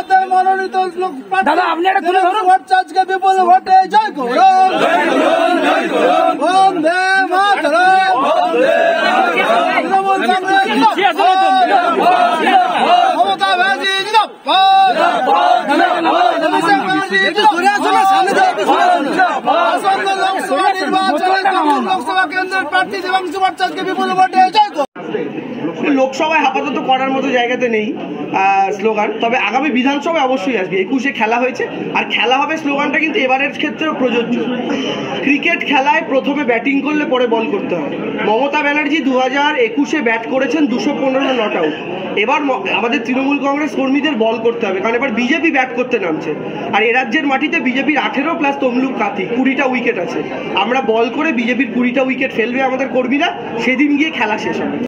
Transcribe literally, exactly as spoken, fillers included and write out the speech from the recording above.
আমাদের মনোনীত লোক দাদা আপনি একটা তুলে ধরুন ভট্টাচার্যকে বিপুল ভোটে জয় করুন, বন্দে মাতরম, তৃণমূল কংগ্রেস মমতা ব্যানার্জি জিন্দাবাদ, অভিষেক ব্যানার্জি আসন্ন লোকসভা নির্বাচনে লোকসভা কেন্দ্রের প্রার্থী দেবাংশু ভট্টাচার্যকে বিপুল ভোটে জয় করুন। লোকসভায় আপাতত করার মতো জায়গাতে নেই স্লোগান, তবে আগামী বিধানসভায় অবশ্যই আসবে। একুশে খেলা হয়েছে আর খেলা হবে, স্লোগানটা কিন্তু এবারের ক্ষেত্রেও প্রযোজ্য। ক্রিকেট খেলায় প্রথমে ব্যাটিং করলে পরে বল করতে হয়। মমতা ব্যানার্জি দু হাজার একুশে ব্যাট করেছেন দুশো পনেরো নট আউট। এবার আমাদের তৃণমূল কংগ্রেস কর্মীদের বল করতে হবে, কারণ এবার বিজেপি ব্যাট করতে নামছে। আর এ রাজ্যের মাটিতে বিজেপির আঠেরো প্লাস তমলুক কাতি কুড়িটা উইকেট আছে। আমরা বল করে বিজেপির কুড়িটা উইকেট ফেলবে আমাদের কর্মীরা, সেদিন গিয়ে খেলা শেষ হবে।